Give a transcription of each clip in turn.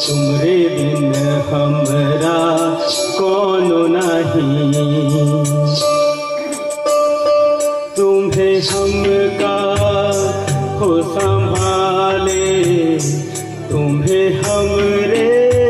तुमरे बिन हमरा कोनो नहीं। तुम्हें हमका हो संभाले, तुम्हें हमरे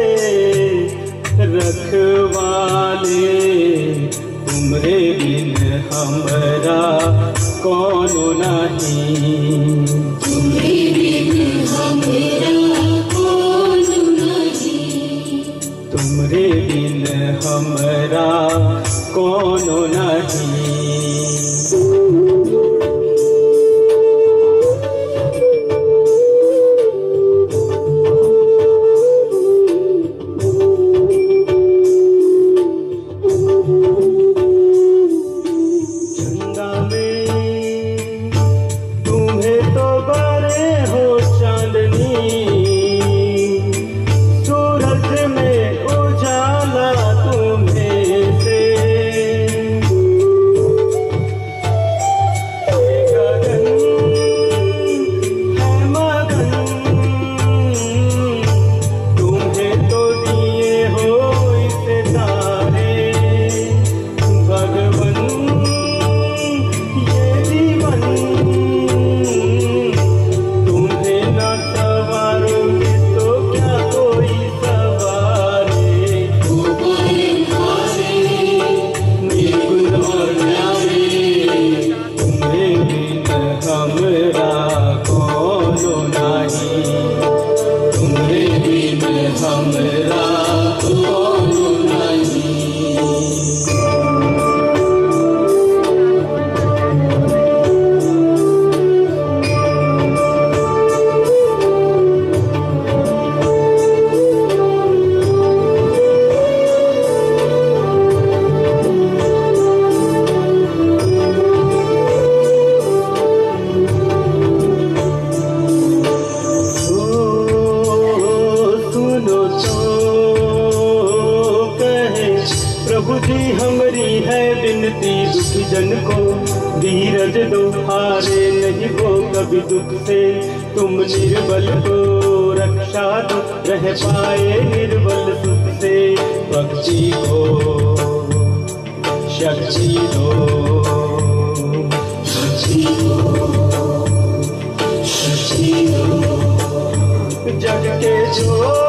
रखवाले। तुमरे बिन हमरा कोनो नहीं। तुमरे बिन हमरा कोनो नहीं। तुमरे बिन हमरा कोनो नहीं। प्रभु जी हमरी है विनती, दुखी जन को धीरज दो, हारे नहीं वो कभी दुख से। तुम निर्बल को रक्षा दो, रह पाए निर्बल सुख से। भक्ति को शक्ति दो, शक्ति दो, शक्ति दो। जग के जो